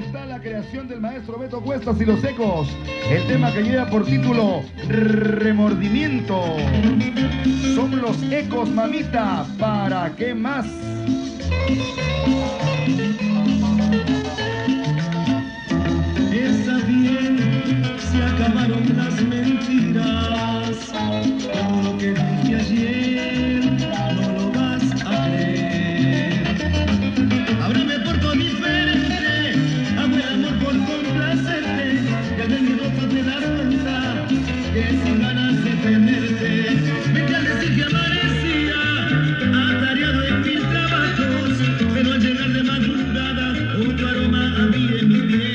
está la creación del maestro Beto Cuestas y Los Ecos. El tema que lleva por título Remordimiento. Son Los Ecos, mamita, ¿para qué más? Está bien, se acabaron las mentiras. Todo lo que dije ayer no lo vas a creer. Ahora me porto diferente, hago el amor por complacerte. Ya de mi rostro te das cuenta que sin ganas de tenerte. Vete a decir que amanecía atareado en mil trabajos, pero al llegar de madrugada otro aroma había en mi piel.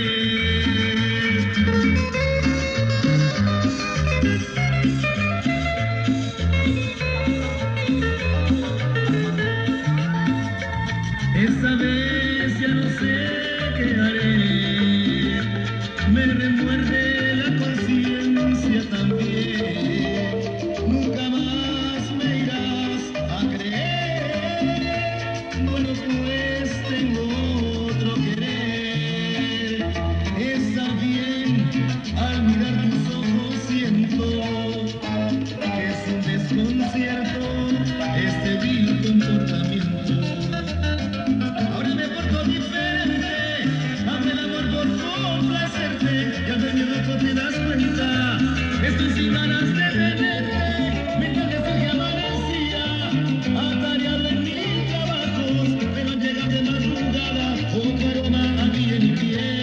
Esta vez ya no sé qué haré, me remuerde la conciencia también. Nunca más me irás a creer, bueno pues tengo otro querer. Está bien, al mirar tus ojos siento que es un desconcierto este vil comportamiento. Ahora me porto diferente, hago el amor por complacerte. Ya de mi rostro te das cuenta, estoy sin ganas de tenerte. Me parece que amanecía atareado en mil trabajos, pero al llegar de madrugada otro aroma había en mi piel.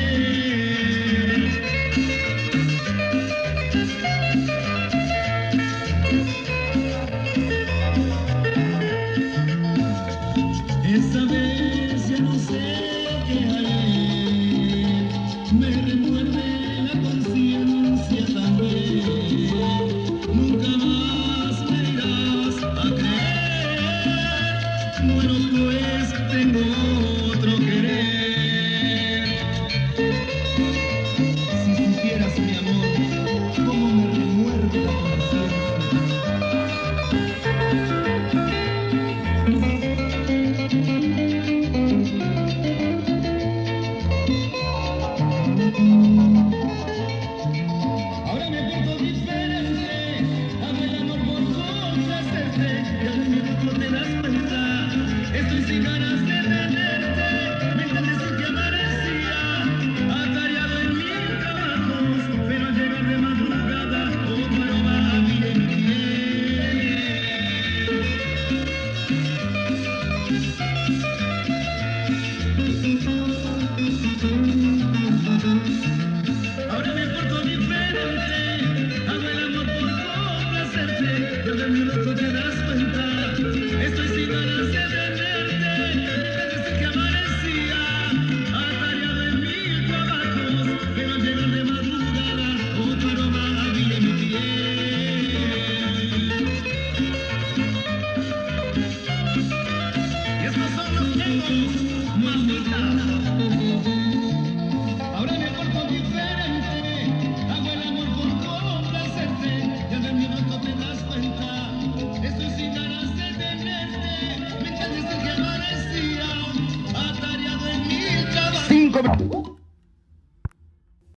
Esta vez ya no sé qué haré, me remuerde la conciencia también. Nunca más me irás a creer, bueno pues tengo otro querer. Si supieras mi amor, cómo me remuerde la conciencia. Ahora me porto diferente, hago el amor por complacerte. Ya de mi rostro te das cuenta, estoy sin ganas de tenerte. Me parece que amanecía atareado en mil trabajos, pero al llegar de madrugada otro aroma había en mi piel. Ahora me porto diferente, hago el amor por complacerte. Ya de mi rostro te das cuenta, estoy sin ganas de tenerte. Desde que amanecía atareado en mil trabajos, pero al llegar de madrugada otro aroma había en mi piel. Y estos son los ecos, mamita. Ahora me porto diferente, hago el amor por complacerte. Ya de mi rostro te das cuenta, estoy sin ganas de tenerte. Me entiendes que amanecía atareado en mil trabajos. 5 minutos.